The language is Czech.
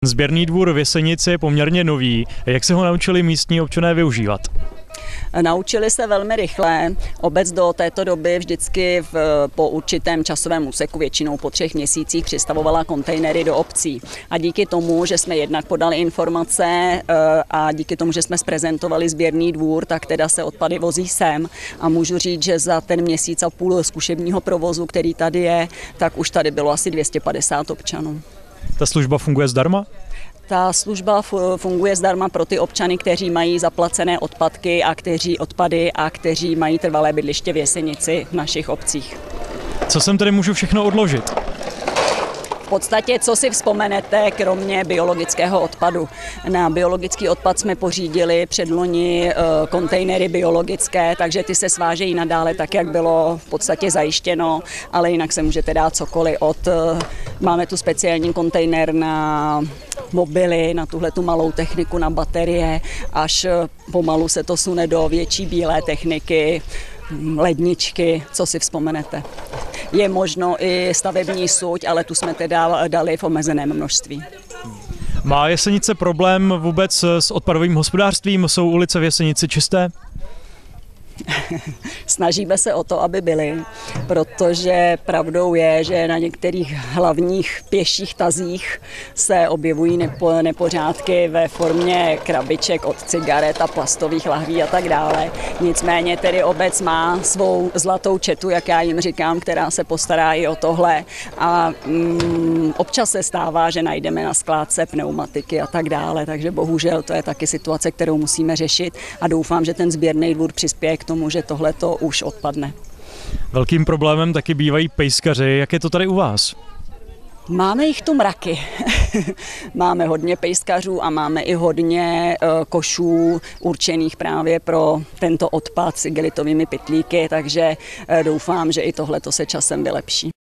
Sběrný dvůr v Jesenici je poměrně nový. Jak se ho naučili místní občané využívat? Naučili se velmi rychle. Obec do této doby vždycky po určitém časovém úseku, většinou po 3 měsících, přistavovala kontejnery do obcí. A díky tomu, že jsme jednak podali informace a díky tomu, že jsme zprezentovali sběrný dvůr, tak teda se odpady vozí sem. A můžu říct, že za ten měsíc a půl zkušebního provozu, který tady je, tak už tady bylo asi 250 občanů. Ta služba funguje zdarma? Ta služba funguje zdarma pro ty občany, kteří mají zaplacené odpadky a kteří mají trvalé bydliště v Jesenici v našich obcích. Co sem tedy můžu všechno odložit? V podstatě, co si vzpomenete, kromě biologického odpadu. Na biologický odpad jsme pořídili předloni kontejnery biologické, takže ty se svážejí nadále tak, jak bylo v podstatě zajištěno, ale jinak se můžete dát cokoliv máme tu speciální kontejner na mobily, na tuhletu malou techniku, na baterie, až pomalu se to sune do větší bílé techniky, ledničky, co si vzpomenete. Je možno i stavební suť, ale tu jsme teda dali v omezeném množství. Má Jesenice problém vůbec s odpadovým hospodářstvím? Jsou ulice v Jesenici čisté? Snažíme se o to, aby byly, protože pravdou je, že na některých hlavních pěších tazích se objevují nepořádky ve formě krabiček od cigaret a plastových lahví a tak dále. Nicméně tedy obec má svou zlatou četu, jak já jim říkám, která se postará i o tohle. A občas se stává, že najdeme na skládce pneumatiky a tak dále, takže bohužel to je taky situace, kterou musíme řešit a doufám, že ten sběrný dvůr přispěje k tomu, že tohleto už odpadne. Velkým problémem taky bývají pejskaři. Jak je to tady u vás? Máme jich tu mraky. Máme hodně pejskařů a máme i hodně košů určených právě pro tento odpad s igelitovými pytlíky, takže doufám, že i tohleto se časem vylepší.